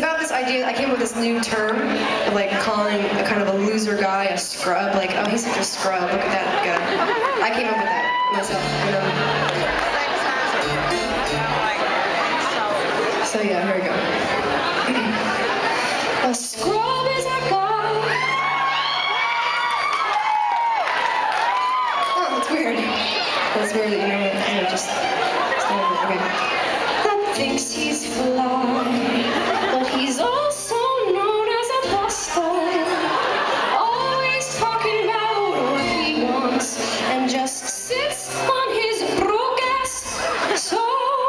about this idea, I came up with this new term of like calling a kind of a loser guy a scrub. Like, oh, he's such a scrub. Look at that guy. I came up with that myself. So yeah, here we go. A scrub is a guy. Oh, that's weird. That's weird that you know it. Just okay. That thinks he's fly, but he's also known as a buster. Always talking about what he wants and just sits on his broke ass soul.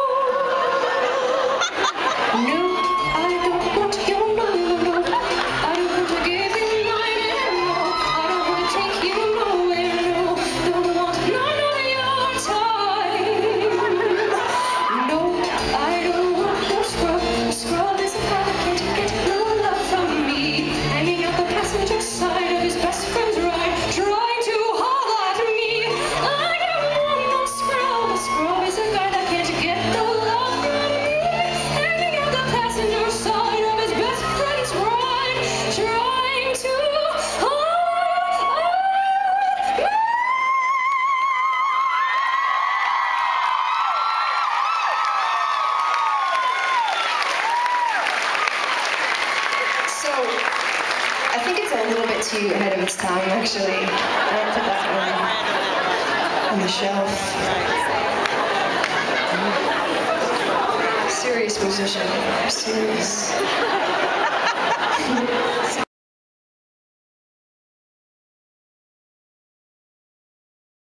No, I don't want your number. I don't want to give you mine anymore. I don't want to take you nowhere. No, don't want none of your time. No, I don't want no scrub. A scrub is a guy that can't get no love from me. Hanging out the passenger side of his best friend's ride, trying to holler at me. I don't want no scrub. A scrub is a guy that can't get no love from me. Hanging out the passenger side of his best friend's ride, trying to holler at me. So, I think it's a little bit too ahead of its time, actually. I'll put that on the shelf. Serious musician. Serious.